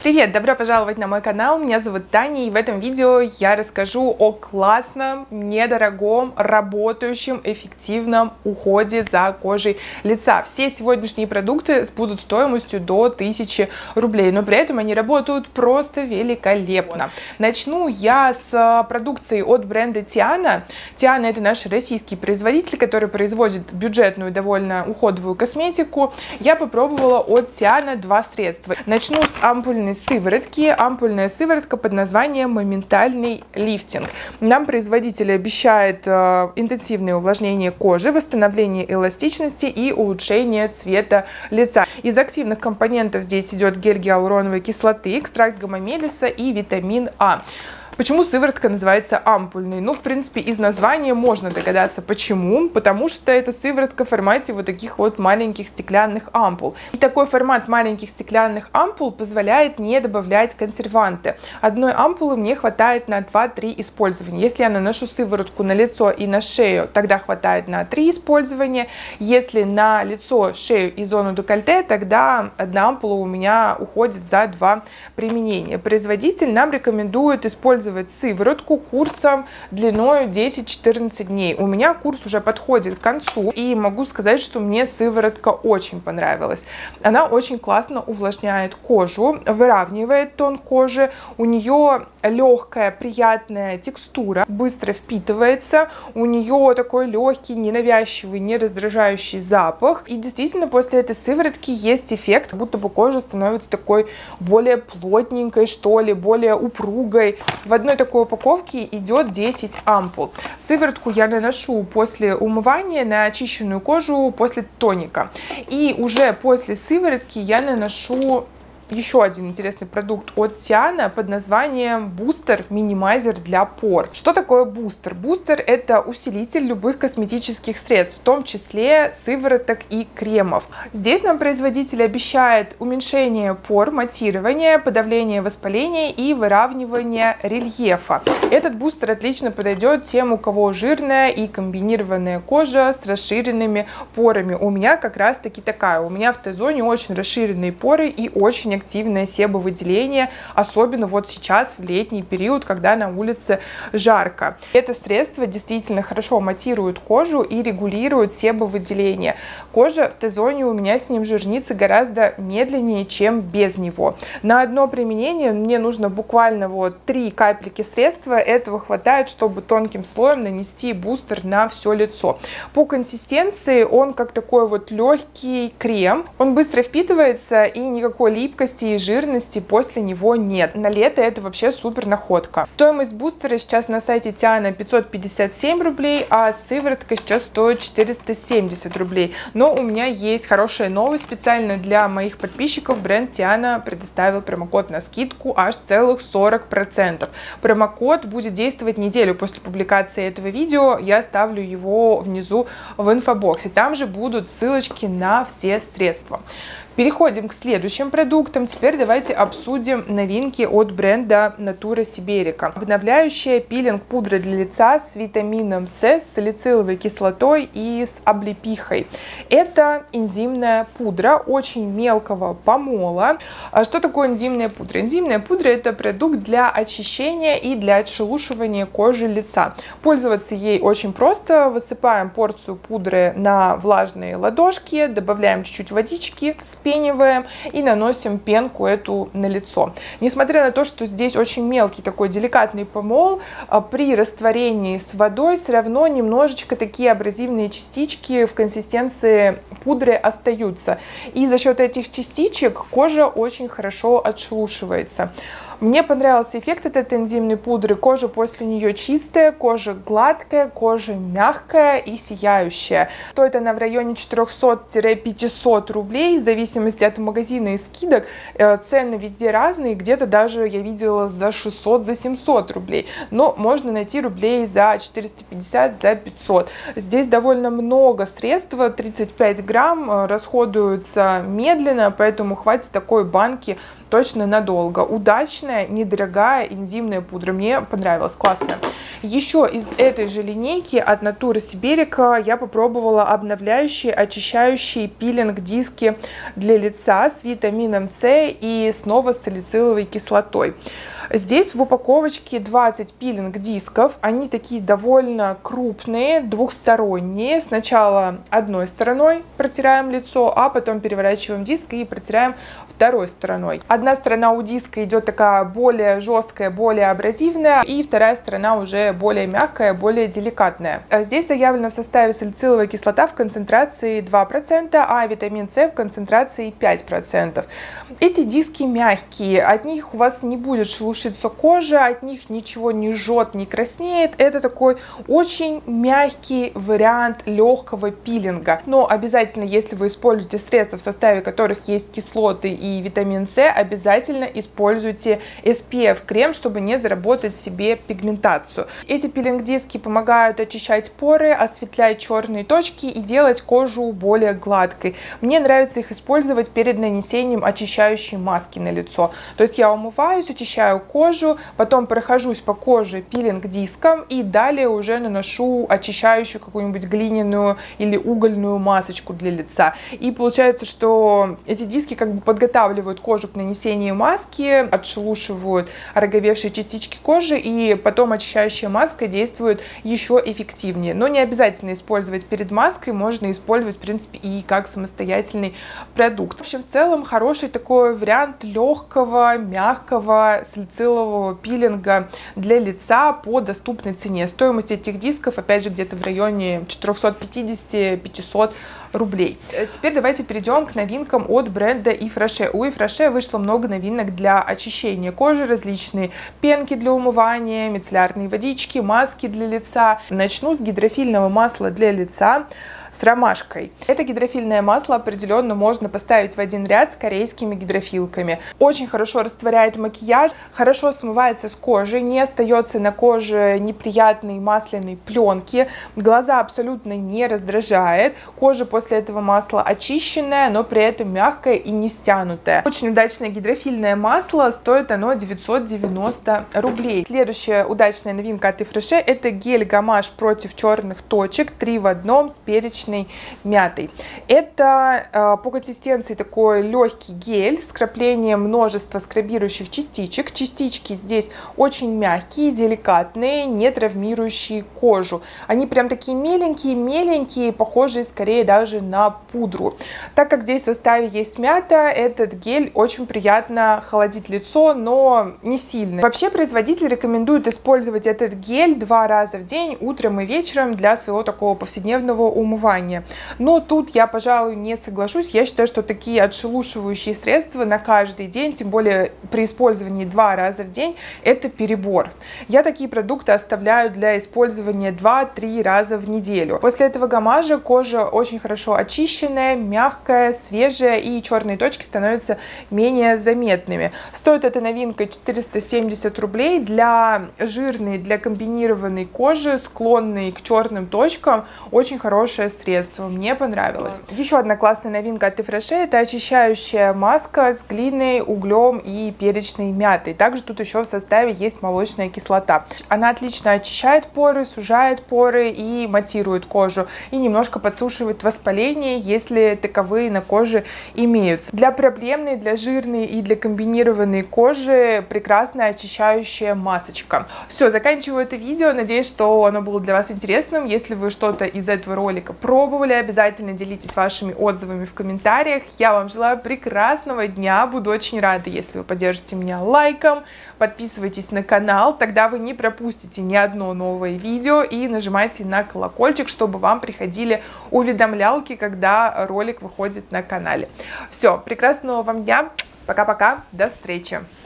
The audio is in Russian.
Привет! Добро пожаловать на мой канал, меня зовут Таня, и в этом видео я расскажу о классном, недорогом, работающем, эффективном уходе за кожей лица. Все сегодняшние продукты будут стоимостью до 1000 рублей, но при этом они работают просто великолепно. Начну я с продукции от бренда Tiana. Tiana — это наш российский производитель, который производит бюджетную, довольно уходовую косметику. Я попробовала от Tiana два средства. Начну с ампульной сыворотки. Ампульная сыворотка под названием «Моментальный лифтинг». Нам производитель обещает интенсивное увлажнение кожи, восстановление эластичности и улучшение цвета лица. Из активных компонентов здесь идет гель гиалуроновой кислоты, экстракт гамма-мелиса и витамин А. Почему сыворотка называется ампульной? Ну, в принципе, из названия можно догадаться, почему. Потому что это сыворотка в формате вот таких вот маленьких стеклянных ампул. И такой формат маленьких стеклянных ампул позволяет не добавлять консерванты. Одной ампулы мне хватает на 2-3 использования. Если я наношу сыворотку на лицо и на шею, тогда хватает на 3 использования. Если на лицо, шею и зону декольте, тогда одна ампула у меня уходит за 2 применения. Производитель нам рекомендует использовать сыворотку курсом длиной 10-14 дней. У меня курс уже подходит к концу, и могу сказать, что мне сыворотка очень понравилась. Она очень классно увлажняет кожу, выравнивает тон кожи, у нее легкая, приятная текстура, быстро впитывается, у нее такой легкий, ненавязчивый, не раздражающий запах. И действительно, после этой сыворотки есть эффект, будто бы кожа становится такой более плотненькой, что ли, более упругой. В одной такой упаковке идет 10 ампул. Сыворотку я наношу после умывания на очищенную кожу после тоника. И уже после сыворотки я наношу еще один интересный продукт от Tiana под названием Бустер Минимайзер для пор. Что такое бустер? Бустер — это усилитель любых косметических средств, в том числе сывороток и кремов. Здесь нам производитель обещает уменьшение пор, матирование, подавление воспаления и выравнивание рельефа. Этот бустер отлично подойдет тем, у кого жирная и комбинированная кожа с расширенными порами. У меня как раз таки такая. У меня в Т-зоне очень расширенные поры и очень активное себовыделение, особенно вот сейчас в летний период, когда на улице жарко. Это средство действительно хорошо матирует кожу и регулирует себовыделение. Кожа в Т-зоне у меня с ним жирнится гораздо медленнее, чем без него. На одно применение мне нужно буквально вот 3 капельки средства, этого хватает, чтобы тонким слоем нанести бустер на все лицо. По консистенции он как такой вот легкий крем, он быстро впитывается и никакой липкости и жирности после него нет. На лето это вообще супер находка. Стоимость бустера сейчас на сайте Tiana 557 рублей, а сыворотка сейчас стоит 470 рублей. Но у меня есть хорошая новость. Специально для моих подписчиков бренд Tiana предоставил промокод на скидку аж целых 40%. Промокод будет действовать неделю после публикации этого видео. Я оставлю его внизу в инфобоксе. Там же будут ссылочки на все средства. Переходим к следующим продуктам. Теперь давайте обсудим новинки от бренда Natura Siberica. Обновляющая пилинг-пудра для лица с витамином С, с салициловой кислотой и с облепихой. Это энзимная пудра очень мелкого помола. Что такое энзимная пудра? Энзимная пудра — это продукт для очищения и для отшелушивания кожи лица. Пользоваться ей очень просто. Высыпаем порцию пудры на влажные ладошки, добавляем чуть-чуть водички, вспениваем и наносим пенку эту на лицо. Несмотря на то, что здесь очень мелкий такой деликатный помол, при растворении с водой все равно немножечко такие абразивные частички в консистенции пудры остаются. И за счет этих частичек кожа очень хорошо отшелушивается. Мне понравился эффект от этой энзимной пудры. Кожа после нее чистая, кожа гладкая, кожа мягкая и сияющая. Стоит она в районе 400-500 рублей, в зависимости от магазина и скидок. Цены везде разные, где-то даже я видела за 600, за 700 рублей. Но можно найти рублей за 450, за 500. Здесь довольно много средства, 35 грамм, расходуются медленно, поэтому хватит такой банки точно надолго. Удачная, недорогая энзимная пудра. Мне понравилась, классно. Еще из этой же линейки от Natura Siberica я попробовала обновляющие, очищающие пилинг-диски для лица с витамином С и снова с салициловой кислотой. Здесь в упаковочке 20 пилинг-дисков. Они такие довольно крупные, двухсторонние. Сначала одной стороной протираем лицо, а потом переворачиваем диск и протираем второй стороной. Одна сторона у диска идет такая более жесткая, более абразивная, и вторая сторона уже более мягкая, более деликатная. Здесь заявлено в составе салициловая кислота в концентрации 2%, а витамин С в концентрации 5%. Эти диски мягкие, от них у вас не будет шелушиться кожа, от них ничего не жжет, не краснеет. Это такой очень мягкий вариант легкого пилинга. Но обязательно, если вы используете средства, в составе которых есть кислоты и витамин С, обязательно используйте SPF крем, чтобы не заработать себе пигментацию. Эти пилинг-диски помогают очищать поры, осветлять черные точки и делать кожу более гладкой. Мне нравится их использовать перед нанесением очищающей маски на лицо. То есть я умываюсь, очищаю кожу, потом прохожусь по коже пилинг-диском и далее уже наношу очищающую какую-нибудь глиняную или угольную масочку для лица. И получается, что эти диски как бы подготавливают кожу к нанесению маски, отшелушивают ороговевшие частички кожи, и потом очищающая маска действует еще эффективнее. Но не обязательно использовать перед маской, можно использовать, в принципе, и как самостоятельный продукт. Вообще, в целом, хороший такой вариант легкого, мягкого салицилового пилинга для лица по доступной цене. Стоимость этих дисков, опять же, где-то в районе 450-500 рублей. Теперь давайте перейдем к новинкам от бренда Ifrache. У Ifrache вышло много новинок для очищения кожи, различные пенки для умывания, мицеллярные водички, маски для лица. Начну с гидрофильного масла для лица с ромашкой. Это гидрофильное масло определенно можно поставить в один ряд с корейскими гидрофилками. Очень хорошо растворяет макияж, хорошо смывается с кожи, не остается на коже неприятной масляной пленки, глаза абсолютно не раздражает, кожа после этого масла очищенная, но при этом мягкая и не стянутая. Очень удачное гидрофильное масло, стоит оно 990 рублей. Следующая удачная новинка от Ifrache — это гель-гамаш против черных точек 3 в 1 с перечной мятой. Это по консистенции такой легкий гель с краплением множества скрабирующих частичек. Частички здесь очень мягкие, деликатные, не травмирующие кожу. Они прям такие меленькие, похожие скорее даже на пудру. Так как здесь в составе есть мята, этот гель очень приятно холодит лицо, но не сильно. Вообще производитель рекомендует использовать этот гель 2 раза в день, утром и вечером, для своего такого повседневного умывания. Но тут я, пожалуй, не соглашусь. Я считаю, что такие отшелушивающие средства на каждый день, тем более при использовании 2 раза в день, это перебор. Я такие продукты оставляю для использования 2-3 раза в неделю. После этого гамажа кожа очень хорошо очищенная, мягкая, свежая, и черные точки становятся менее заметными. Стоит эта новинка 470 рублей. Для жирной, для комбинированной кожи, склонной к черным точкам, очень хорошее средство. Мне понравилось. Еще одна классная новинка от Ifrache — это очищающая маска с глиной, углем и перечной мятой. Также тут еще в составе есть молочная кислота. Она отлично очищает поры, сужает поры и матирует кожу, и немножко подсушивает воспаление, если таковые на коже имеются. Для проблемной, для жирной и для комбинированной кожи прекрасная очищающая масочка. Все, заканчиваю это видео. Надеюсь, что оно было для вас интересным. Если вы что-то из этого ролика пробовали, обязательно делитесь вашими отзывами в комментариях. Я вам желаю прекрасного дня. Буду очень рада, если вы поддержите меня лайком. Подписывайтесь на канал, тогда вы не пропустите ни одно новое видео, и нажимайте на колокольчик, чтобы вам приходили уведомлялки, когда ролик выходит на канале. Все, прекрасного вам дня. Пока-пока. До встречи.